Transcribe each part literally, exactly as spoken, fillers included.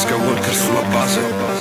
Skywalker sulla base.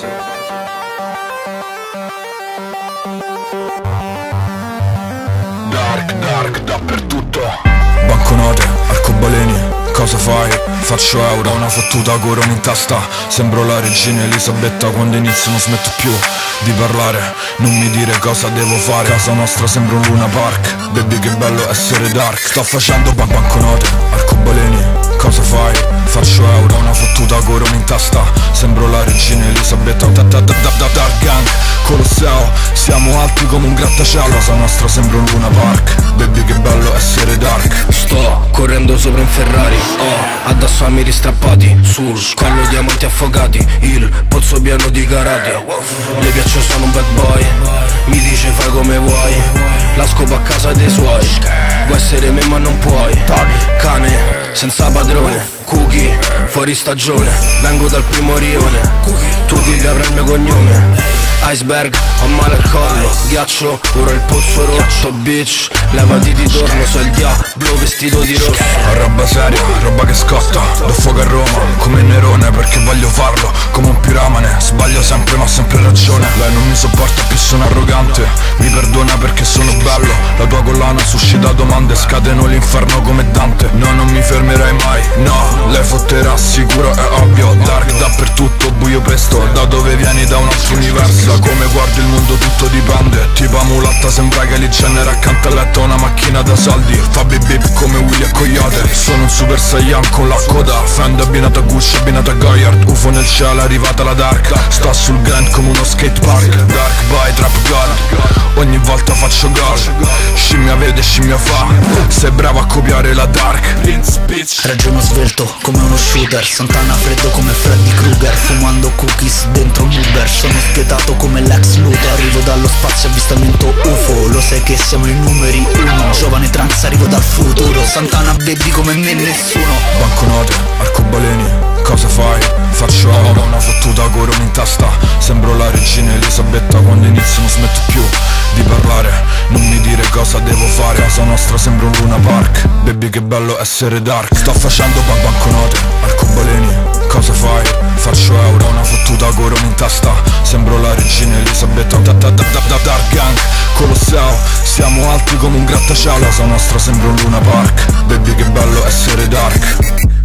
Dark, dark, dappertutto. Banconote, arcobaleni, cosa fai? Faccio euro, una fottuta corona in testa. Sembro la regina Elisabetta, quando inizio non smetto più di parlare. Non mi dire cosa devo fare, casa nostra sembra un Luna Park. Baby che bello essere dark. Sto facendo ban banconote, arcobaleni, cosa fai? Faccio euro, una fottuta corona in testa. Sembro la regina Elisabetta. Da da da da da Dark Gang, Colosseo, siamo alti come un grattacielo. Casa nostra sembra un Luna Park. Baby che bello essere dark. Sto correndo sopra un Ferrari, ho addosso amici strappati, sul collo diamanti affogati, il pozzo pieno di carati. Le piaccio, sono un bad boy, mi dice fai come vuoi, la scopo a casa dei suoi. Vuoi essere me ma non puoi, cane senza padrone, cookie fuori stagione, vengo dal primo rione, tu chi avrà il mio cognome. Iceberg, ho male al collo, ghiaccio, ora il pozzo rotto. Bitch, levati di torno, so il diavolo vestito di rosso. Roba seria, roba che scotta, do fuoco a Roma, come Nerone perché voglio farlo, come un piramane. Sbaglio sempre ma ho sempre ragione. Lei non mi sopporta più, sono arrogante, mi perdona perché sono bello. La tua collana suscita domande, scateno l'inferno come Dante. No, non mi fermerai mai, no, lei fotterà sicuro, è ovvio. Dark dappertutto, buio pesto, da dove vieni? Da un altro universo. Da come guardi il mondo tutto dipende, tipo mulatta sembra che li genera accanto a letto una macchina da soldi. Fa bip bip come Willy e Coyote, sono un super saiyan con la coda. Fend abbinato a Gucci, abbinato a Goyard, U F O nel cielo, arrivata la dark. Sto sul Grand come uno skatepark. Dark boy, trap god, ogni volta faccio gol. Scimmia vede, scimmia fa, sei bravo a copiare la dark. Ragiono svelto come uno shooter, Santana freddo come Freddy Krueger, fumando cookies dentro un Uber. Sono spietato come l'ex Luthor, arrivo dallo spazio avvistamento U F O. Lo sai che siamo i numeri uno, giovane trans arrivo dal futuro. Santana baby come me nessuno. Banconote, arcobaleni, cosa fai? Faccio oro, una fottuta corona in testa. Sembro la regina Elisabetta, quando inizio non smetto più di parlare. Non mi dire cosa devo fare, casa nostra sembra un Luna Park. Baby che bello essere dark. Sto facendo ban banconote, arcobaleni, cosa fai? Faccio euro, una fottuta corona in testa. Sembro la regina Elisabetta. Da da da da da Dark Gang, Colosseo, siamo alti come un grattacielo. Casa nostra sembra un Luna Park. Baby che bello essere dark.